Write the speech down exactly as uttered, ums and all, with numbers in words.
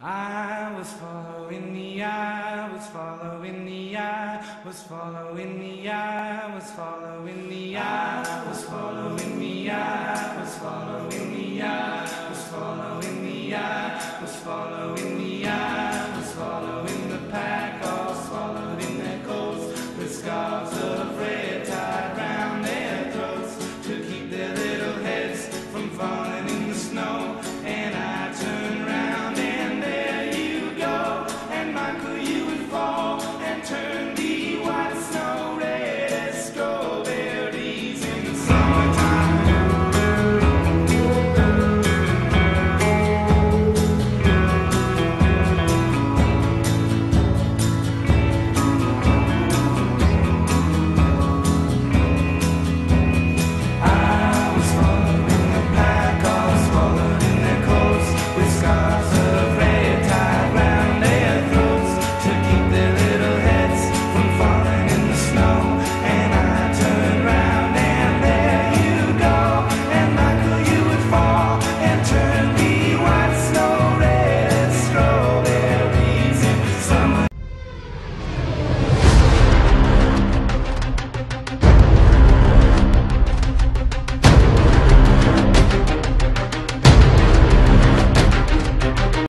I was following the eye, was following the eye, was following the eye, was following the eye, was following the eye, was following the eye, was following the eye, was following the eye.